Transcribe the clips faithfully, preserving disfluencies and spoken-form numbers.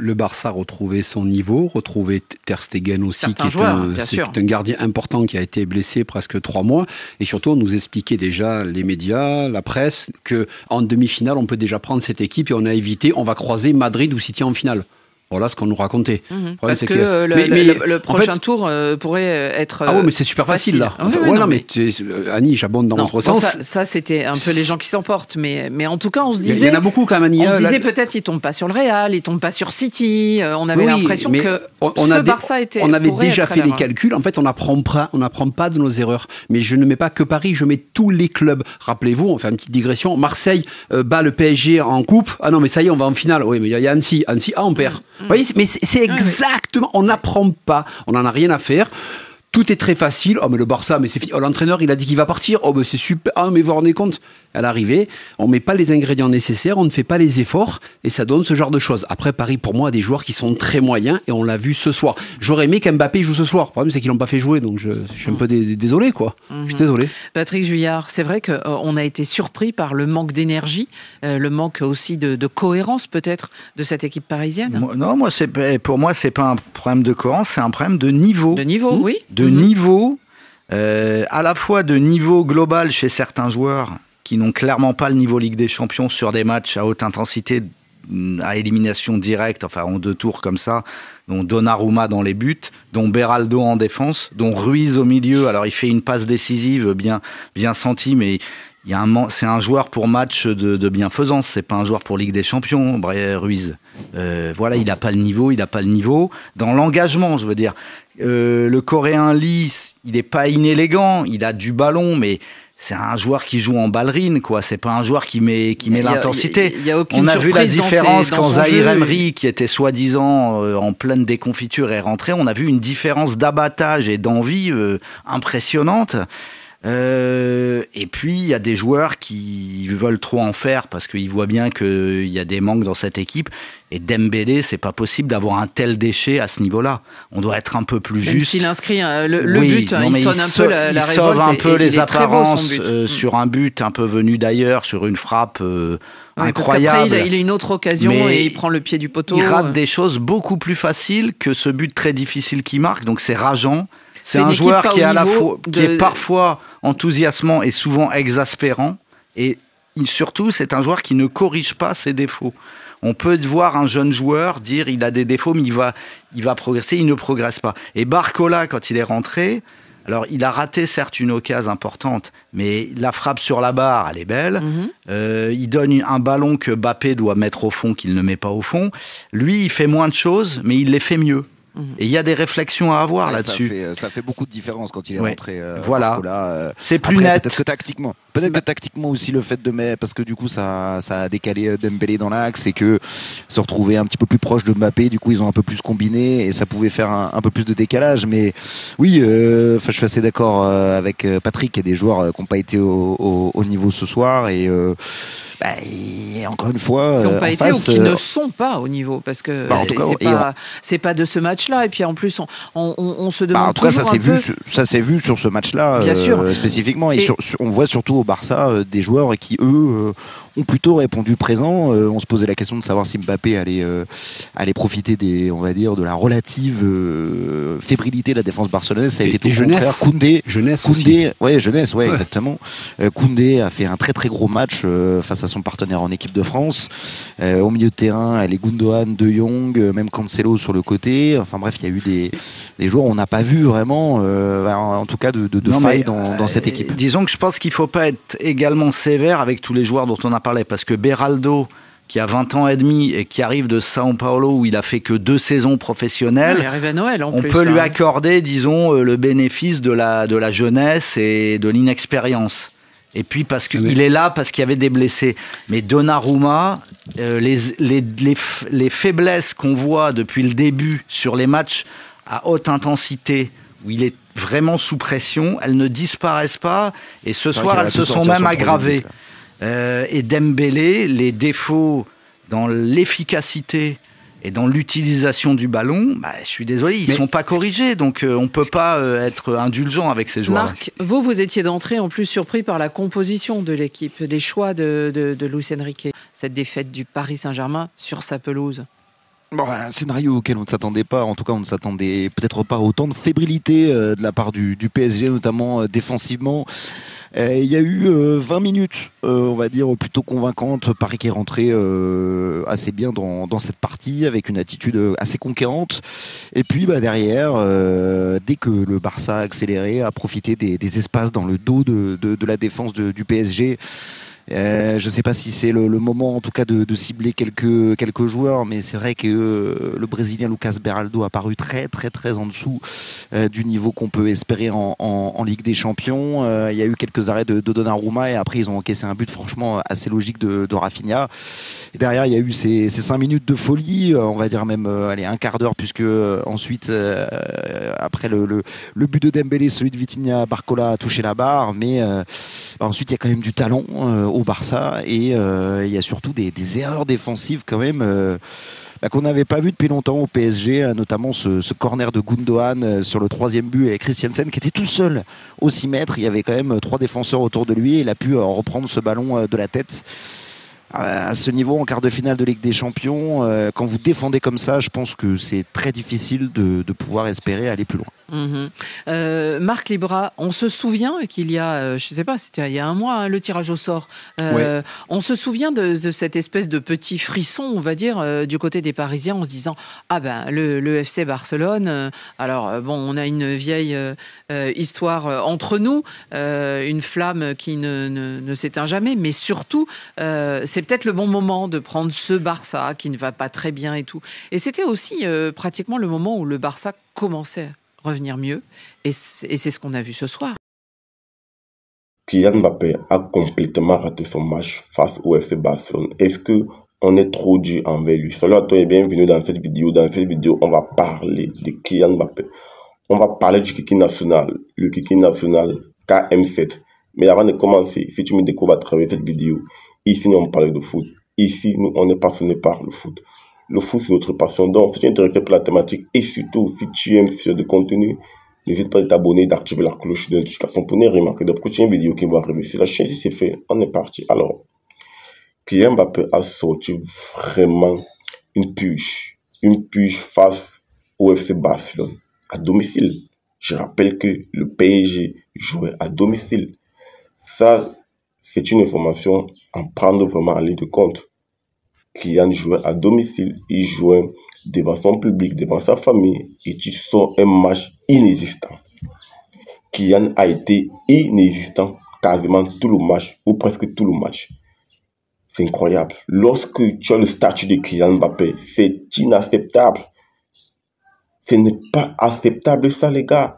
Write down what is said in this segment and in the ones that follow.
le Barça retrouvait son niveau, retrouvait Ter Stegen aussi, Certains qui est, joueurs, un, bien c'est sûr. un gardien important qui a été blessé presque trois mois. Et surtout, on nous expliquait déjà, les médias, la presse, qu'en demi-finale, on peut déjà prendre cette équipe et on a évité, on va croiser Madrid ou City en finale. Voilà ce qu'on nous racontait. Mmh. Parce que, que que le, mais, le, mais, le, le prochain en fait, tour euh, pourrait être euh, Ah ouais, mais c'est super facile, facile. là. Oui, oui, ouais, non, non, mais, mais tu, Annie, j'abonde dans non, votre bon, sens. Ça, ça c'était un peu les gens qui s'emportent. Mais, mais en tout cas, on se disait... Il y en a beaucoup quand même, Annie. On se là, disait peut-être, il tombe pas sur le Real, il tombe pas sur City. Euh, on avait oui, l'impression mais que on, on ce a Barça des, était... On avait pourrait déjà être fait les l'erreur. calculs. En fait, on n'apprend pas, on n'apprend pas de nos erreurs. Mais je ne mets pas que Paris, je mets tous les clubs. Rappelez-vous, on fait une petite digression. Marseille euh, bat le P S G en coupe. Ah non, mais ça y est, on va en finale. Oui, mais il y, y a Annecy. Annecy, ah, on perd. Mmh. Vous voyez, mais c'est, c'est exactement... On n'apprend pas. On n'en a rien à faire. Tout est très facile. Oh, mais le Barça, mais c'est fini. Oh, l'entraîneur, il a dit qu'il va partir. Oh, mais c'est super. Ah, mais vous vous rendez compte, à l'arrivée, on ne met pas les ingrédients nécessaires, on ne fait pas les efforts, et ça donne ce genre de choses. Après, Paris, pour moi, a des joueurs qui sont très moyens, et on l'a vu ce soir. J'aurais aimé qu'Mbappé joue ce soir. Le problème, c'est qu'ils ne l'ont pas fait jouer, donc je, je suis un peu dé- désolé, quoi. Mm-hmm. Je suis désolé. Patrick Juillard, c'est vrai qu'on euh, a été surpris par le manque d'énergie, euh, le manque aussi de, de cohérence, peut-être, de cette équipe parisienne. Moi, non, moi, c'est, pour moi, c'est pas un problème de cohérence, c'est un problème de niveau. De niveau, mmh. oui. De mmh. niveau. Euh, à la fois de niveau global chez certains joueurs qui n'ont clairement pas le niveau Ligue des Champions sur des matchs à haute intensité, à élimination directe, enfin en deux tours comme ça, dont Donnarumma dans les buts, dont Beraldo en défense, dont Ruiz au milieu. Alors il fait une passe décisive bien, bien sentie, mais il y a un, c'est un joueur pour match de, de bienfaisance, c'est pas un joueur pour Ligue des Champions, Ruiz. Euh, voilà, il n'a pas le niveau, il n'a pas le niveau. Dans l'engagement, je veux dire, euh, le Coréen Lee, il n'est pas inélégant, il a du ballon, mais c'est un joueur qui joue en ballerine, quoi. C'est pas un joueur qui met, qui met a, l'intensité. Y a, y a On a vu la différence ses, quand Zahir Emery, jeu. qui était soi-disant euh, en pleine déconfiture, est rentré. On a vu une différence d'abattage et d'envie euh, impressionnante. Euh, et puis il y a des joueurs qui veulent trop en faire parce qu'ils voient bien qu'il y a des manques dans cette équipe. Et Dembélé, c'est pas possible d'avoir un tel déchet à ce niveau-là. On doit être un peu plus Même juste. S'il inscrit euh, le, le oui, but, non, hein, il sonne un so- peu la, la il révolte. sauve un peu et, les et apparences beau, euh, mmh. sur un but un peu venu d'ailleurs, sur une frappe euh, ouais, incroyable. Il a, il a une autre occasion mais et il prend le pied du poteau. Il rate des choses beaucoup plus faciles que ce but très difficile qu'il marque. Donc c'est rageant. C'est, c'est un joueur qui est, à la fois, de... qui est parfois enthousiasmant et souvent exaspérant. Et surtout, c'est un joueur qui ne corrige pas ses défauts. On peut voir un jeune joueur dire il a des défauts, mais il va, il va progresser, il ne progresse pas. Et Barcola, quand il est rentré, alors il a raté certes une occasion importante, mais la frappe sur la barre, elle est belle. Mm-hmm. Euh, il donne un ballon que Mbappé doit mettre au fond, qu'il ne met pas au fond. Lui, il fait moins de choses, mais il les fait mieux. Et il y a des réflexions à avoir ouais, là-dessus. Ça fait, ça fait beaucoup de différence quand il est ouais. rentré. Euh, voilà. Là, euh, c'est plus après, net. Peut-être que tactiquement, peut-être que tactiquement aussi le fait de mettre, parce que du coup ça, ça a décalé Dembélé dans l'axe et que se retrouver un petit peu plus proche de Mbappé, du coup ils ont un peu plus combiné et ça pouvait faire un, un peu plus de décalage. Mais oui, euh, je suis assez d'accord avec Patrick. Il y a des joueurs qui n'ont pas été au, au, au niveau ce soir et euh, bah, et encore une fois, qui n'ont pas en été face, ou qui euh... ne sont pas au niveau parce que bah, c'est, cas, c'est, pas, on... c'est pas de ce match-là. Et puis en plus, on, on, on se demande bah, en tout cas, ça s'est peu... vu, ça s'est vu sur ce match-là, Bien euh, sûr. spécifiquement. Et, et... sur, sur, on voit surtout au Barça euh, des joueurs qui eux euh, ont plutôt répondu présent. Euh, on se posait la question de savoir si Mbappé allait euh, allait profiter des, on va dire, de la relative euh, fébrilité de la défense barcelonaise. Ça a et, été tout et le jeunesse. contraire. Koundé, jeunesse Koundé, aussi. ouais, jeunesse, ouais, ouais. exactement. Euh, Koundé a fait un très très gros match euh, face à son partenaire en équipe de France. Euh, au milieu de terrain, les Gundogan, De Jong, euh, même Cancelo sur le côté. Enfin bref, il y a eu des, des joueurs où on n'a pas vu vraiment, euh, en tout cas, de, de, de non, faille mais, dans, dans cette équipe. Euh, disons que je pense qu'il ne faut pas être également sévère avec tous les joueurs dont on a parlé, parce que Beraldo, qui a vingt ans et demi et qui arrive de São Paulo où il a fait que deux saisons professionnelles, il arrive à Noël en on plus, peut là. lui accorder, disons, le bénéfice de la, de la jeunesse et de l'inexpérience. Et puis parce qu'il oui. est là, parce qu'il y avait des blessés. Mais Donnarumma, euh, les, les, les, les faiblesses qu'on voit depuis le début sur les matchs à haute intensité, où il est vraiment sous pression, elles ne disparaissent pas. Et ce soir, elles se sont même aggravées. Euh, et Dembélé, les défauts dans l'efficacité et dans l'utilisation du ballon, bah, je suis désolé, ils ne sont pas corrigés. Donc euh, on ne peut pas euh, être indulgent avec ces joueurs. Marc, vous, vous étiez d'entrée en plus surpris par la composition de l'équipe, les choix de, de, de Luis Enrique, cette défaite du Paris Saint-Germain sur sa pelouse. Bon, un scénario auquel on ne s'attendait pas, en tout cas on ne s'attendait peut-être pas autant de fébrilité euh, de la part du, du P S G, notamment euh, défensivement. Euh, il y a eu euh, vingt minutes, euh, on va dire, plutôt convaincantes. Paris qui est rentré euh, assez bien dans, dans cette partie, avec une attitude assez conquérante. Et puis bah, derrière, euh, dès que le Barça a accéléré, a profité des, des espaces dans le dos de, de, de la défense de, du P S G. Euh, je ne sais pas si c'est le, le moment en tout cas de, de cibler quelques quelques joueurs, mais c'est vrai que euh, le Brésilien Lucas Beraldo a paru très très très en dessous euh, du niveau qu'on peut espérer en, en, en Ligue des Champions. Euh, il y a eu quelques arrêts de, de Donnarumma et après ils ont encaissé un but franchement assez logique de, de Rafinha. Et derrière il y a eu ces, ces cinq minutes de folie, on va dire même euh, allez un quart d'heure puisque euh, ensuite euh, après le, le le but de Dembélé, celui de Vitinha, Barcola a touché la barre, mais euh, ensuite il y a quand même du talent euh, au Barça et euh, il y a surtout des, des erreurs défensives quand même euh, bah, qu'on n'avait pas vu depuis longtemps au P S G, euh, notamment ce, ce corner de Gundogan euh, sur le troisième but et Christiansen qui était tout seul au six mètres. Il y avait quand même trois défenseurs autour de lui et il a pu euh, reprendre ce ballon euh, de la tête. À ce niveau, en quart de finale de Ligue des Champions, euh, quand vous défendez comme ça, je pense que c'est très difficile de, de pouvoir espérer aller plus loin. Mmh. Euh, Marc Libra, on se souvient qu'il y a, euh, je ne sais pas, c'était il y a un mois, hein, le tirage au sort. Euh, ouais. On se souvient de, de cette espèce de petit frisson, on va dire, euh, du côté des Parisiens, en se disant ah ben le, le F C Barcelone. Euh, alors euh, bon, on a une vieille euh, histoire euh, entre nous, euh, une flamme qui ne, ne, ne s'éteint jamais, mais surtout euh, c'est peut-être le bon moment de prendre ce Barça qui ne va pas très bien et tout. Et c'était aussi euh, pratiquement le moment où le Barça commençait à revenir mieux. Et c'est, et c'est ce qu'on a vu ce soir. Kylian Mbappé a complètement raté son match face au F C Barcelone. Est-ce qu'on est trop dur envers lui? Salut à toi et bienvenue dans cette vidéo. Dans cette vidéo, on va parler de Kylian Mbappé. On va parler du kiki national, le kiki national K M sept. Mais avant de commencer, si tu me découvres à travers cette vidéo, ici nous on parle de foot. Ici, nous on est passionné par le foot. Le foot, c'est notre passion. Donc, si tu es intéressé par la thématique et surtout, si tu aimes ce genre de contenu, n'hésite pas à t'abonner, d'activer la cloche de notification pour ne rien manquer de prochaines vidéos qui vont arriver sur la chaîne. Si c'est fait, on est parti. Alors, Kylian Mbappé a sorti vraiment une puge. Une puge face au F C Barcelone à domicile. Je rappelle que le P S G jouait à domicile. Ça, c'est une information à prendre vraiment en ligne de compte. Kylian jouait à domicile, il jouait devant son public, devant sa famille, et tu sors un match inexistant. Kylian a été inexistant quasiment tout le match, ou presque tout le match. C'est incroyable. Lorsque tu as le statut de Kylian Mbappé, c'est inacceptable. Ce n'est pas acceptable ça, les gars.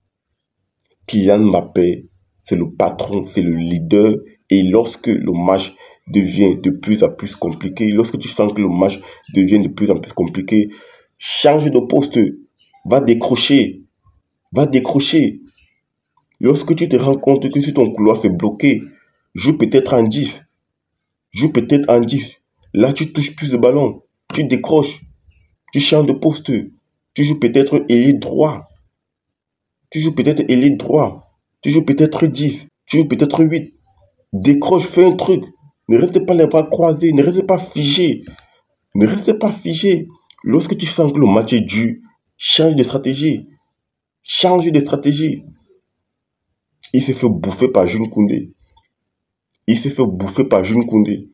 Kylian Mbappé, c'est le patron, c'est le leader, et lorsque le match devient de plus en plus compliqué, lorsque tu sens que le match devient de plus en plus compliqué, change de poste, va décrocher, va décrocher. Lorsque tu te rends compte que si ton couloir s'est bloqué, joue peut-être en dix, joue peut-être en dix, là tu touches plus de ballon, tu décroches, tu changes de poste, tu joues peut-être ailier droit, tu joues peut-être ailier droit, tu joues peut-être dix, tu joues peut-être huit, décroche, fais un truc. Ne restez pas les bras croisés, ne restez pas figé. Ne restez pas figé. Lorsque tu sens que le match est dur, change de stratégie. Change de stratégie. Il s'est fait bouffer par Jules Koundé. Il s'est fait bouffer par Jules Koundé.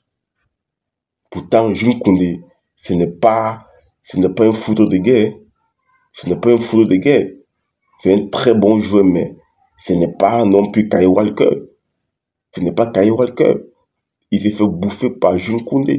Pourtant, Jules Koundé, ce n'est pas, ce n'est pas un foudre de guerre. Ce n'est pas un foudre de guerre. C'est un très bon joueur, mais ce n'est pas non plus Kyle Walker. Ce n'est pas Kyle Walker. Il s'est fait bouffer par Jules Koundé.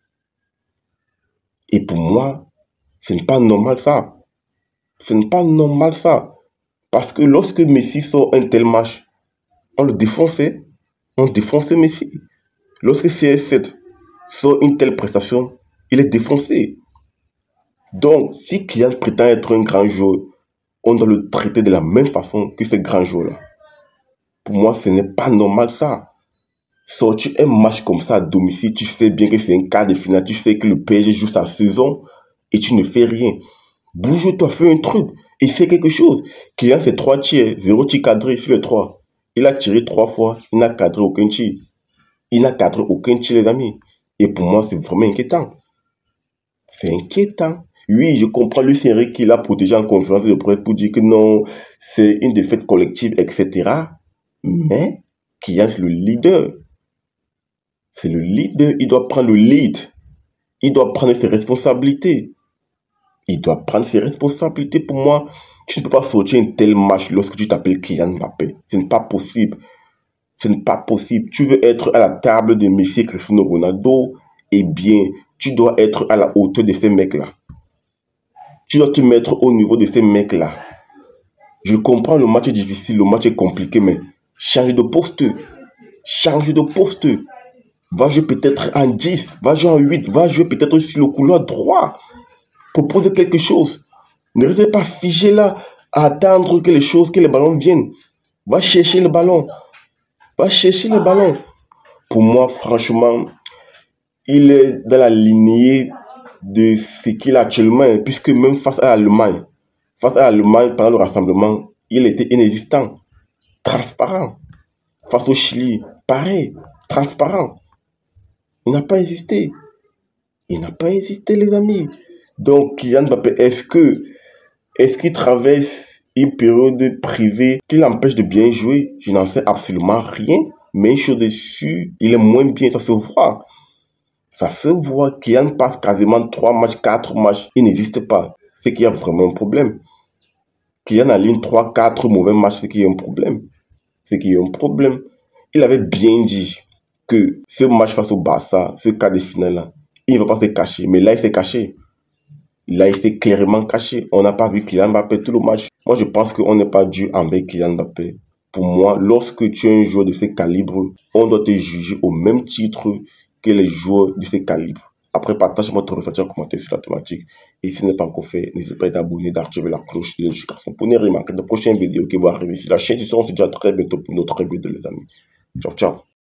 Et pour moi, ce n'est pas normal ça. Ce n'est pas normal ça. Parce que lorsque Messi sort un tel match, on le défonçait. On défonçait Messi. Lorsque C R sept sort une telle prestation, il est défoncé. Donc, si Kylian prétend être un grand joueur, on doit le traiter de la même façon que ces grands joueurs-là. Pour moi, ce n'est pas normal ça. Sortir un match comme ça à domicile, tu sais bien que c'est un quart de finale, tu sais que le P S G joue sa saison et tu ne fais rien. Bouge-toi, fais un truc et fais quelque chose. Kylian, c'est trois tirs, zéro tir cadré sur les trois. Il a tiré trois fois, il n'a cadré aucun tir. Il n'a cadré aucun tir, les amis. Et pour moi, c'est vraiment inquiétant. C'est inquiétant. Oui, je comprends Luis Enrique qui l'a protégé en conférence de presse pour dire que non, c'est une défaite collective, et cetera. Mais Kylian, c'est le leader. C'est le leader, il doit prendre le lead. Il doit prendre ses responsabilités. Il doit prendre ses responsabilités. Pour moi, tu ne peux pas sortir un tel match lorsque tu t'appelles Kylian Mbappé. Ce n'est pas possible. Ce n'est pas possible. Tu veux être à la table de Messi, Cristiano Ronaldo, eh bien, tu dois être à la hauteur de ces mecs-là. Tu dois te mettre au niveau de ces mecs-là. Je comprends, le match est difficile, le match est compliqué, mais change de poste. Change de poste. Va jouer peut-être en dix, va jouer en huit, va jouer peut-être sur le couloir droit. Propose quelque chose. Ne restez pas figé là à attendre que les choses, que les ballons viennent. Va chercher le ballon. Va chercher le ballon. Pour moi, franchement, il est dans la lignée de ce qu'il a actuellement, puisque même face à l'Allemagne, face à l'Allemagne, pendant le rassemblement, il était inexistant, transparent. Face au Chili, pareil, transparent. Il n'a pas existé. Il n'a pas existé, les amis. Donc, Kylian Mbappé, est-ce que, est-ce qu'il traverse une période privée qui l'empêche de bien jouer? Je n'en sais absolument rien. Mais une chose dessus, il est moins bien, ça se voit. Ça se voit. Kylian passe quasiment trois matchs, quatre matchs. Il n'existe pas. C'est qu'il y a vraiment un problème. Kylian aligne trois, quatre mauvais matchs, c'est qu'il y a un problème. C'est qu'il y a un problème. Il avait bien dit que ce match face au Barça, ce quart de finale-là, il ne va pas se cacher. Mais là, il s'est caché. Là, il s'est clairement caché. On n'a pas vu Kylian Mbappé tout le match. Moi, je pense qu'on n'est pas dû envers Kylian Mbappé. Pour moi, lorsque tu es un joueur de ce calibre, on doit te juger au même titre que les joueurs de ce calibre. Après, partage votre ressenti en commentaire sur la thématique. Et si ce n'est pas encore fait, n'hésitez pas à t'abonner, d'activer la cloche de notification pour ne rien manquer de prochaines vidéos qui vont arriver sur la chaîne. On se dit à très bientôt pour notre vidéo, les amis. Ciao, ciao.